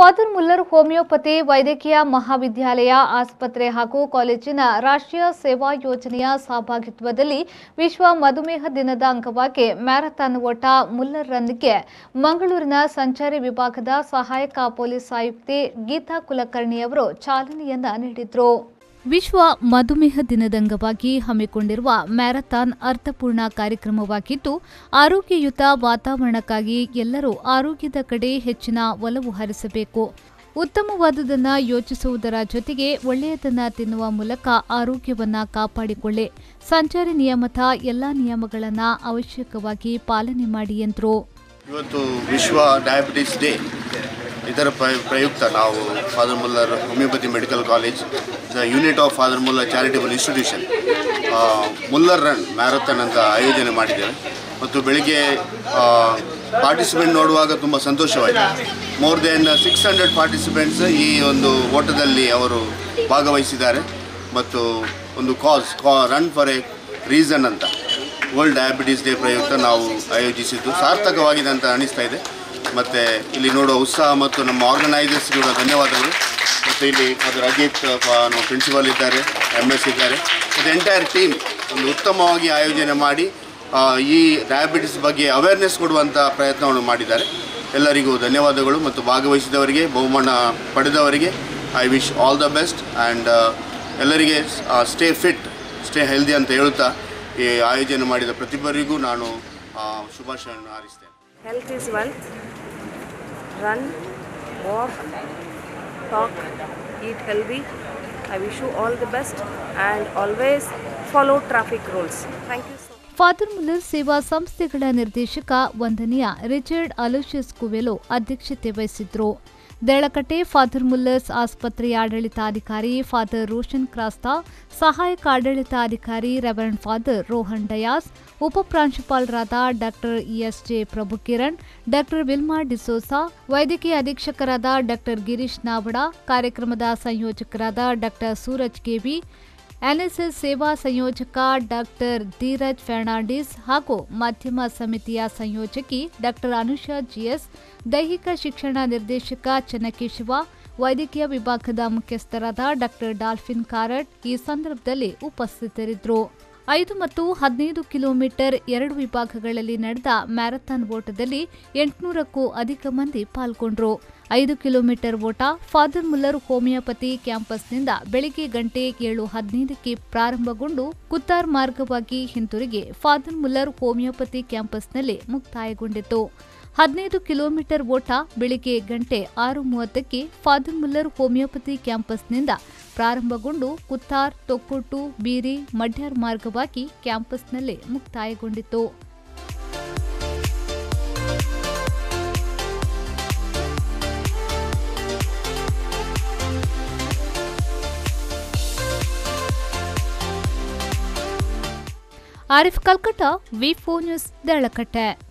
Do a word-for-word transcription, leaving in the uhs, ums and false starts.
Father Muller homeopathy ವೈದ್ಯಕೀಯ ಮಹಾವಿದ್ಯಾಲಯ ಆಸ್ಪತ್ರೆ ಹಾಗೂ ಕಾಲೇಜಿನ ರಾಷ್ಟ್ರೀಯ ಸೇವಾ ಯೋಜನೆಯ ಸಹಭಾಗಿತ್ವದಲ್ಲಿ ವಿಶ್ವ ಮಧುಮೇಹ ದಿನದ ಅಂಗವಾಗಿ ಮ್ಯಾರಥಾನ್ ಓಟ ಮುಲ್ಲರ್ ರನ್ಗೆ ಮಂಗಳೂರಿನ ಸಂಚಾರಿ ವಿಭಾಗದ ಸಹಾಯಕ ಪೊಲೀಸ್ ಆಯುಕ್ತೆ ಗೀತಾ ಕುಲಕರ್ಣಿ ಅವರು ಚಾಲನೆಯನ್ನ ನೀಡಿದರು. ವಿಶ್ವ ಮಧುಮೇಹ ದಿನದ ಅಂಗವಾಗಿ ಹಮ್ಮಿಕೊಂಡಿರುವ ಮ್ಯಾರಥಾನ್ ಅರ್ಥಪೂರ್ಣ ಕಾರ್ಯಕ್ರಮವಾಗಿದ್ದು, ಆರೋಗ್ಯಯುತ ವಾತಾವರಣಕ್ಕಾಗಿ ಎಲ್ಲರೂ ಆರೋಗ್ಯದ ಕಡೆ ಹೆಚ್ಚಿನ ಒಲವು ಹರಿಸಬೇಕು. ಉತ್ತಮವಾದುದನ್ನು ಯೋಚಿಸುವುದರ ಜೊತೆಗೆ ಒಳ್ಳೆಯದನ್ನು ತಿನ್ನುವ ಮೂಲಕ ಆರೋಗ್ಯವನ್ನು ಕಾಪಾಡಿಕೊಳ್ಳಿ. ಸಂಚಾರಿ ನಿಯಮದ ಎಲ್ಲ ನಿಯಮಗಳನ್ನು ಅವಶ್ಯಕವಾಗಿ ಪಾಲನೆ ಮಾಡಿ ಎಂದರು. ಇವತ್ತು ವಿಶ್ವ ಡಯಾಬಿಟಿಸ್ ಡೇ. ಇದರ ಪ್ರಯುಕ್ತ ನಾವು father Muller homeopathy medical college, the unit of father Muller charitable institution Muller run marathon ಅಂತ ಆಯೋಜನೆ ಮಾಡಿದ್ದೇವೆ. ಮತ್ತು ಬೆಳಿಗ್ಗೆ ಪಾರ್ಟಿಸಿಪೆಂಟ್ ನೋಡುವಾಗ ತುಂಬ ಸಂತೋಷವಾಯಿತು. More than six hundred participants ಈ ಒಂದು ಓಟದಲ್ಲಿ ಅವರು ಭಾಗವಹಿಸಿದ್ದಾರೆ. ಮತ್ತು ಒಂದು ಕಾಸ್ ಕಾ ರನ್ ಫಾರ್ ಎ ರೀಸನ್ ಅಂತ ವರ್ಲ್ಡ್ ಡಯಾಬಿಟಿಸ್ ಡೇ ಪ್ರಯುಕ್ತ ನಾವು ಆಯೋಜಿಸಿದ್ದು ಸಾರ್ಥಕವಾಗಿದೆ ಅಂತ ಅನಿಸ್ತಾ ಇದೆ. ಮತ್ತು ಇಲ್ಲಿ ನೋಡುವ ಉತ್ಸಾಹ ಮತ್ತು ನಮ್ಮ ಆರ್ಗನೈಸರ್ಸ್ಗೆ ಕೂಡ ಧನ್ಯವಾದಗಳು. ಮತ್ತು ಇಲ್ಲಿ ಫಾದರ್ ಅಜಿತ್ ಪ್ರಿನ್ಸಿಪಾಲ್ ಇದ್ದಾರೆ, ಎಮ್ ಎಸ್ ಇದ್ದಾರೆ, ಮತ್ತು ಎಂಟೈರ್ ಟೀಮ್ ಒಂದು ಉತ್ತಮವಾಗಿ ಆಯೋಜನೆ ಮಾಡಿ ಈ ಡಯಾಬಿಟಿಸ್ ಬಗ್ಗೆ ಅವೇರ್ನೆಸ್ ಕೊಡುವಂಥ ಪ್ರಯತ್ನವನ್ನು ಮಾಡಿದ್ದಾರೆ. ಎಲ್ಲರಿಗೂ ಧನ್ಯವಾದಗಳು. ಮತ್ತು ಭಾಗವಹಿಸಿದವರಿಗೆ, ಬಹುಮಾನ ಪಡೆದವರಿಗೆ I wish all the best and ಎಲ್ಲರಿಗೆ ಸ್ಟೇ ಫಿಟ್, ಸ್ಟೇ ಹೆಲ್ದಿ ಅಂತ ಹೇಳುತ್ತಾ ಈ ಆಯೋಜನೆ ಮಾಡಿದ ಪ್ರತಿಯೊಬ್ಬರಿಗೂ ನಾನು ಶುಭಾಶಯವನ್ನು ಹಾರೈಸ್ತೇನೆ. Health is wealth. Run, walk, talk, eat healthy. I wish you all the best and always follow traffic rules. Thank you so much. Father Muller ಸೇವಾ ಸಂಸ್ಥೆಗಳ ನಿರ್ದೇಶಕ ವಂದನೀಯ ರಿಚರ್ಡ್ ಅಲೋಷಿಯಸ್ ಕುವೆಲೋ ಅಧ್ಯಕ್ಷತೆ ವಹಿಸಿದ್ರು. ದೇಳಕಟ್ಟೆ ಫಾದರ್ ಮುಲ್ಲರ್ಸ್ ಆಸ್ಪತ್ರೆಯ ಆಡಳಿತಾಧಿಕಾರಿ ಫಾದರ್ ರೋಷನ್ ಕ್ರಾಸ್ತಾ, ಸಹಾಯಕ ಆಡಳಿತಾಧಿಕಾರಿ ರೆವರೆಂಡ್ ಫಾದರ್ ರೋಹನ್ ಡಯಾಸ್, ಉಪಪ್ರಾಂಶುಪಾಲರಾದ doctor S J Prabhukiran, doctor Wilma D'Souza, ವೈದ್ಯಕೀಯ ಅಧೀಕ್ಷಕರಾದ ಡಾಕ್ಟರ್ ಗಿರೀಶ್ ನಾವಡ, ಕಾರ್ಯಕ್ರಮದ ಸಂಯೋಜಕರಾದ ಡಾಕ್ಟರ್ ಸೂರಜ್ ಕೆವಿ, ಎನ್ಎಸ್ಎಸ್ ಸೇವಾ ಸಂಯೋಜಕ ಡಾಕ್ಟರ್ ಧೀರಜ್ ಫರ್ನಾಂಡಿಸ್ ಹಾಗೂ ಮಾಧ್ಯಮ ಸಮಿತಿಯ ಸಂಯೋಜಕಿ ಡಾಕ್ಟರ್ ಅನುಷಾ ಜಿಎಸ್, ದೈಹಿಕ ಶಿಕ್ಷಣ ನಿರ್ದೇಶಕ ಚನ್ನಕೇಶವ, ವೈದ್ಯಕೀಯ ವಿಭಾಗದ ಮುಖ್ಯಸ್ಥರಾದ ಡಾಕ್ಟರ್ ಡಾಲ್ಫಿನ್ ಕಾರಟ್ ಈ ಸಂದರ್ಭದಲ್ಲಿ ಉಪಸ್ಥಿತರಿದ್ದರು. ಐದು ಮತ್ತು ಹದಿನೈದು ಕಿಲೋಮೀಟರ್ ಎರಡು ವಿಭಾಗಗಳಲ್ಲಿ ನಡೆದ ಮ್ಯಾರಥಾನ್ ಓಟದಲ್ಲಿ ಎಂಟುನೂರಕ್ಕೂ ಅಧಿಕ ಮಂದಿ ಪಾಲ್ಗೊಂಡರು. ಐದು ಕಿಲೋಮೀಟರ್ ಓಟ ಫಾದರ್ ಮುಲ್ಲರ್ ಹೋಮಿಯೋಪತಿ ಕ್ಯಾಂಪಸ್ನಿಂದ ಬೆಳಿಗ್ಗೆ ಗಂಟೆ ಏಳು ಹದಿನೈದಕ್ಕೆ ಪ್ರಾರಂಭಗೊಂಡು ಕುತ್ತಾರ್ ಮಾರ್ಗವಾಗಿ ಹಿಂತಿರುಗಿ ಫಾದರ್ ಮುಲ್ಲರ್ ಹೋಮಿಯೋಪತಿ ಕ್ಯಾಂಪಸ್ನಲ್ಲಿ ಮುಕ್ತಾಯಗೊಂಡಿತು. ಹದಿನೈದು ಕಿಲೋಮೀಟರ್ ಓಟ ಬೆಳಿಗ್ಗೆ ಗಂಟೆ ಆರು ಮೂವತ್ತಕ್ಕೆ ಫಾದರ್ ಮುಲ್ಲರ್ ಹೋಮಿಯೋಪತಿ ಕ್ಯಾಂಪಸ್ನಿಂದ ಪ್ರಾರಂಭಗೊಂಡು ಕುತ್ತಾರ್, ತೊಕ್ಕೊಟ್ಟು, ಬೀರಿ, ಮಡ್ಯಾರ್ ಮಾರ್ಗವಾಗಿ ಕ್ಯಾಂಪಸ್ನಲ್ಲೇ ಮುಕ್ತಾಯಗೊಂಡಿತು. Arif Kalkatta, V four news, Deralakatte.